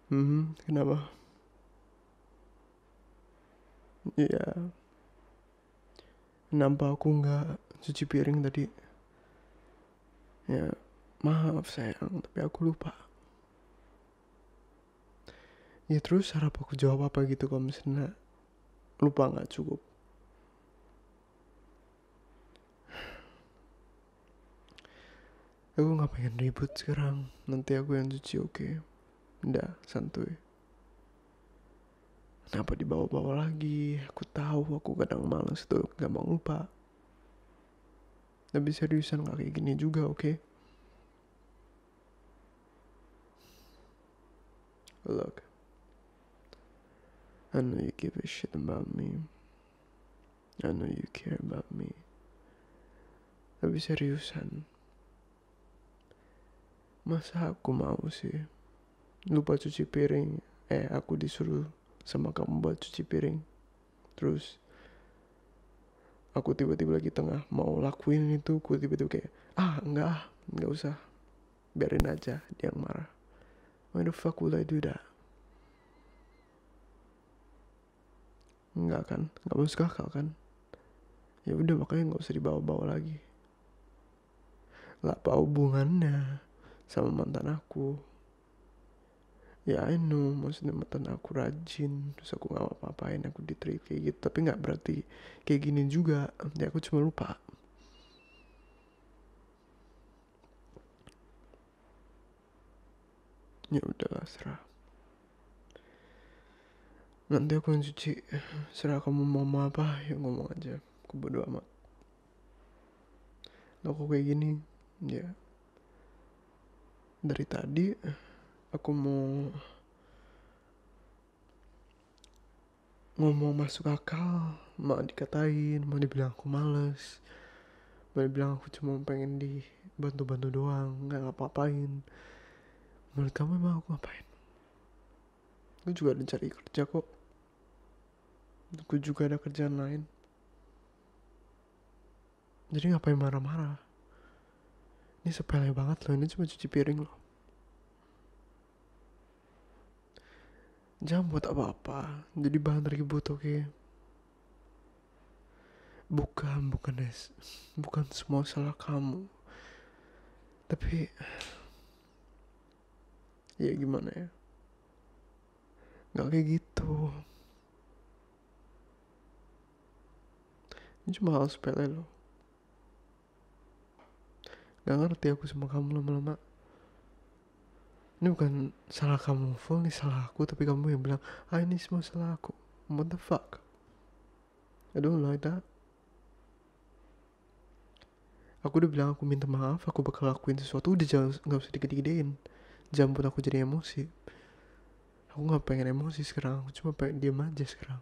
Kenapa? Iya, kenapa aku nggak cuci piring tadi? Ya, maaf sayang, tapi aku lupa. Ya terus harap aku jawab apa gitu kalau misalnya lupa nggak cukup. Aku nggak pengen ribut sekarang. Nanti aku yang cuci, oke? Udah, santuy. Kenapa dibawa-bawa lagi? Aku tahu aku kadang males tuh, gampang lupa. Tapi seriusan gak kayak gini juga, oke? Look, I know you give a shit about me. I know you care about me. Tapi seriusan, masa aku mau sih lupa cuci piring? Aku disuruh sama kamu buat cuci piring. Terus aku tiba-tiba lagi tengah mau lakuin itu, aku tiba-tiba kayak, enggak usah. Biarin aja dia yang marah. Why the fuck would I do that? Enggak kan? Enggak masuk akal kan? Ya udah, makanya nggak usah dibawa-bawa lagi. Lah apa hubungannya sama mantan aku? Ya I know, maksudnya mantan aku rajin, terus aku nggak apa-apain, aku di-treat kayak gitu. Tapi nggak berarti kayak gini juga. Ya aku cuma lupa. Ya udahlah, serah. Nanti aku yang cuci. Serah kamu mau apa, ya ngomong aja. Aku bodo amat. Lah aku kayak gini, ya dari tadi aku mau ngomong masuk akal, mau dikatain, mau dibilang aku males, mau dibilang aku cuma pengen dibantu-bantu doang, nggak ngapa-ngapain. Menurut kamu emang aku ngapain? Aku juga ada cari kerja kok. Aku juga ada kerjaan lain. Jadi ngapain marah-marah? Ini sepele banget loh, ini cuma cuci piring loh. Jangan buat apa-apa, jadi bahan ribut, oke? Bukan semua salah kamu. Tapi, ya gimana ya? Gak kayak gitu. Ini cuma hal sepele loh. Gak ngerti aku sama kamu lama-lama. Ini bukan salah kamu full, ini salah aku. Tapi kamu yang bilang, ini semua salah aku. What the fuck? I don't like that. Aku udah bilang aku minta maaf, aku bakal lakuin sesuatu. Udah, jangan, gak usah digede-gedein. Jangan buat aku jadi emosi. Aku gak pengen emosi sekarang, aku cuma pengen diam aja sekarang.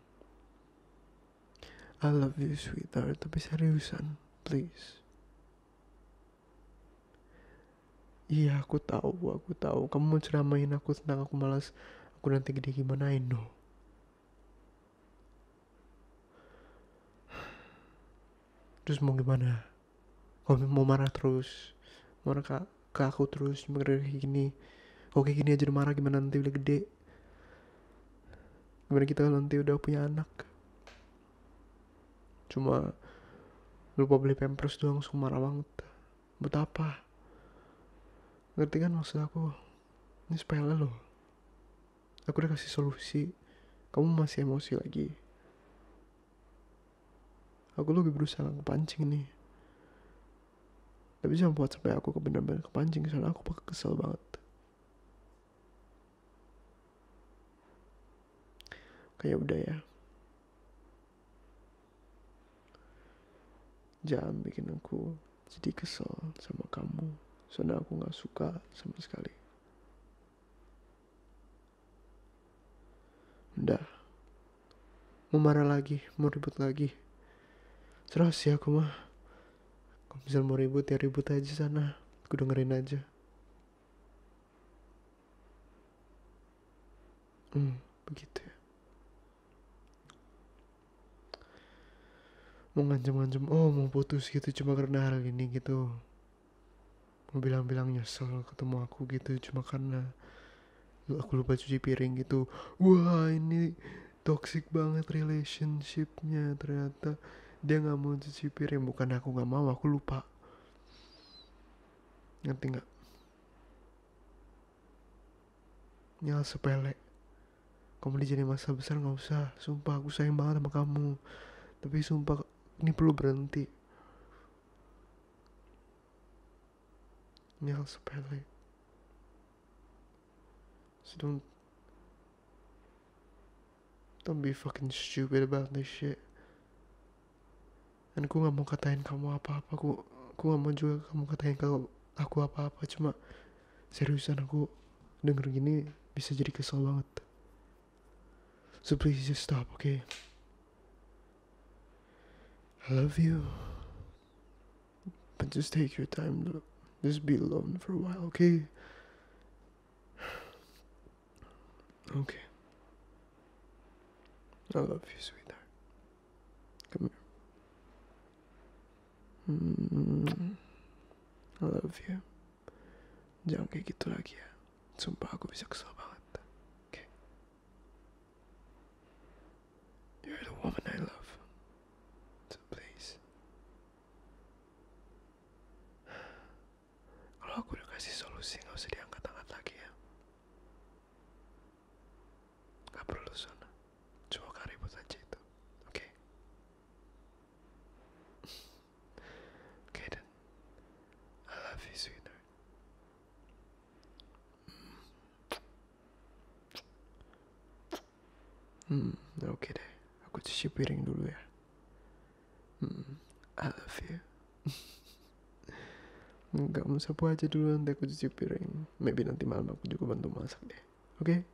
I love you sweetheart, tapi seriusan, please. Iya, aku tahu. Kamu mau ceramain aku tentang aku malas, aku nanti gede gimana, I know. Terus mau gimana? Kamu mau marah terus? Marah ke aku terus, kayak gini. Oke, gini aja udah marah, gimana nanti udah gede? Gimana kita nanti udah punya anak? Cuma lupa beli pampers doang, langsung marah banget. Buat apa? Ngerti kan maksud aku? Ini sepele loh. Aku udah kasih solusi, kamu masih emosi lagi. Aku lebih berusaha kepancing nih. Tapi jangan buat sampai aku benar-benar kepancing, soalnya aku bakal kesel banget. Kayak udah ya. Jangan bikin aku jadi kesel sama kamu. Soalnya aku gak suka sama sekali. Udah. Mau marah lagi, mau ribut lagi. Serah sih aku mah. Kalau misalnya mau ribut ya ribut aja sana. Aku dengerin aja. Begitu ya. Mau ngancem-ngancem, mau putus gitu cuma karena hal ini gitu. Mau bilang-bilang nyesel ketemu aku gitu cuma karena aku lupa cuci piring gitu. Wah, ini toxic banget relationshipnya. Ternyata dia nggak mau cuci piring, bukan aku nggak mau, aku lupa. Ngerti nggak? Nyala sepele. Kamu dijadiin masalah besar nggak usah. Sumpah aku sayang banget sama kamu. Tapi sumpah ini perlu berhenti. Nyala sepele. So don't be fucking stupid about this shit. Dan aku nggak mau katain kamu apa-apa. Aku nggak mau juga kamu katain kalau aku apa-apa. Cuma seriusan aku denger gini bisa jadi kesel banget. So please just stop, okay? I love you. But just take your time. Just be alone for a while, okay? Okay. I love you, sweetheart. Come here. I love you. Jangan kayak gitu lagi ya. Sumpah aku bisa kesel banget. Okay. You're the woman I love. So please. Kalau aku udah kasih solusi, gak usah diangkat-angkat lagi ya. Gak perlu sana. Cuma ribut aja itu. Oke? Oke dan I love you, sweetheart. Oke deh. Aku cuci piring dulu ya. I love you. Enggak, kamu sapu aja dulu, nanti aku cuci piring. Maybe nanti malam aku juga bantu masak deh. Oke?